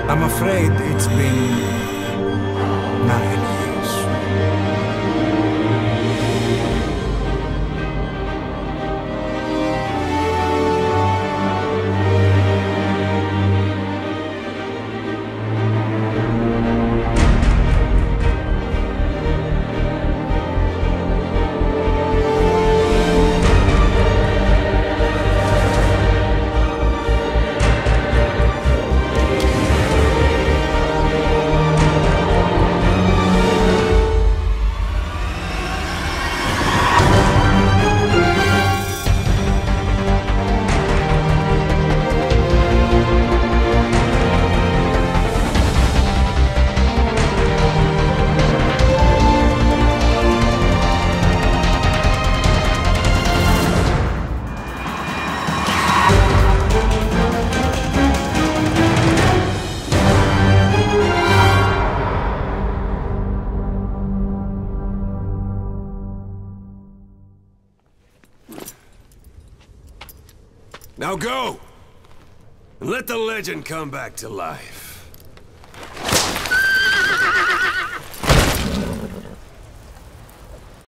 I'm afraid it's been 9 years. Now go! And let the legend come back to life.